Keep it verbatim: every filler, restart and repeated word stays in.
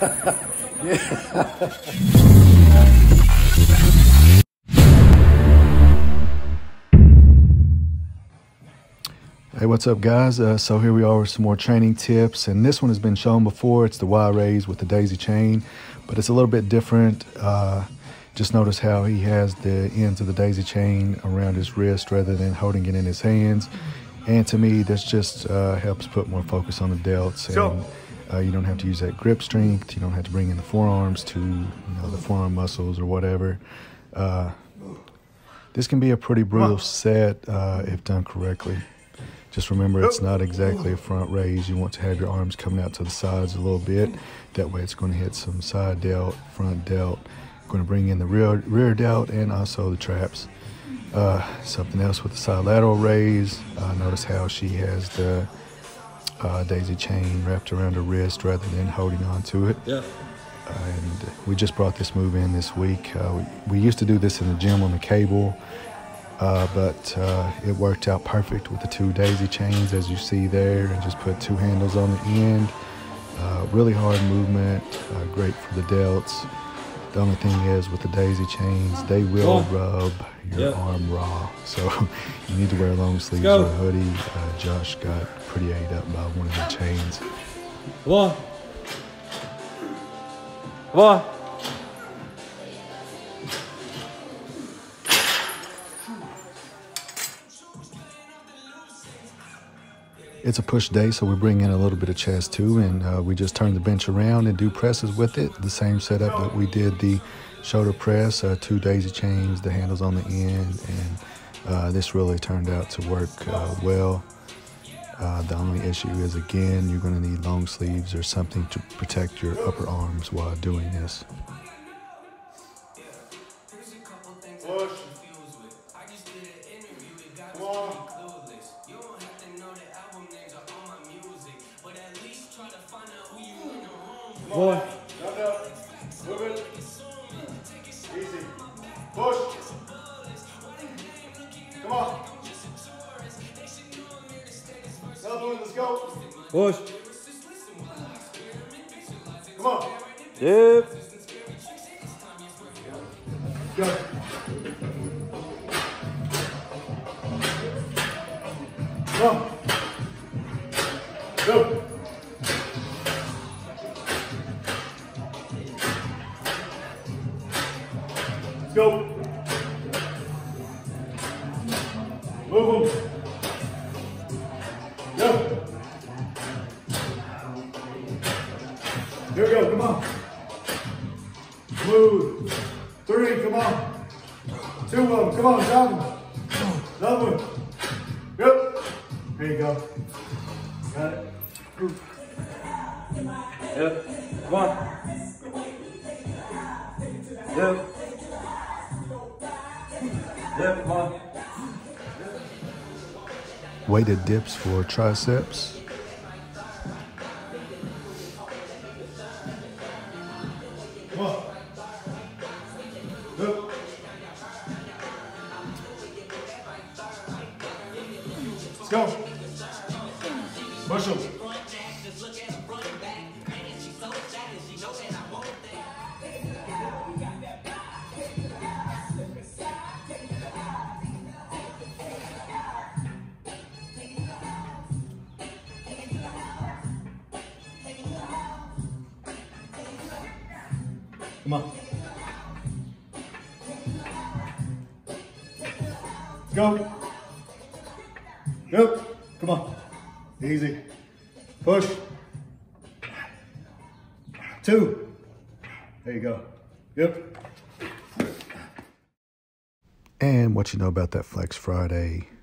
Hey, what's up, guys? Uh, so here we are with some more training tips, and this one has been shown before. It's the Y raise with the daisy chain, but it's a little bit different. Uh, just notice how he has the ends of the daisy chain around his wrist rather than holding it in his hands. And to me, this just uh, helps put more focus on the delts, and uh, you don't have to use that grip strength. You don't have to bring in the forearms to, you know, the forearm muscles or whatever. Uh, this can be a pretty brutal set uh, if done correctly. Just remember, it's not exactly a front raise. You want to have your arms coming out to the sides a little bit. That way it's going to hit some side delt, front delt. Going to bring in the rear, rear delt and also the traps. Uh, something else with the side lateral raise. Uh, notice how she has the uh, daisy chain wrapped around her wrist rather than holding on to it. Yeah. Uh, and we just brought this move in this week. Uh, we, we used to do this in the gym on the cable. Uh, but uh, it worked out perfect with the two daisy chains, as you see there, and just put two handles on the end. Uh, really hard movement, uh, great for the delts. The only thing is, with the daisy chains, they will rub your yep. arm raw. So you need to wear long sleeves or a hoodie. Uh, Josh got pretty ate up by one of the chains. Come on. Come on. It's a push day, so we bring in a little bit of chest too, and uh, we just turn the bench around and do presses with it. The same setup that we did the shoulder press, uh, two daisy chains, the handles on the end, and uh, this really turned out to work uh, well. Uh, the only issue is, again, you're going to need long sleeves or something to protect your upper arms while doing this. Boy. Jump up. Move it. Easy. Push. Come on. Another one. Let's go. Push. Come on. Yep. Go. Come on. Go. Go. Move them. Go. Here we go. Come on. Smooth. Three. Come on. Two of them. Come on. Down. Another one. Yep. There you go. Got it. Yep. Come on. Yep. Yep, come on. Weighted dips for triceps. Come on. Go. Let's go. Push them. Come on. Go. Go. Come on. Easy. Push. Two. There you go. Yep. And what you know about that Flex Friday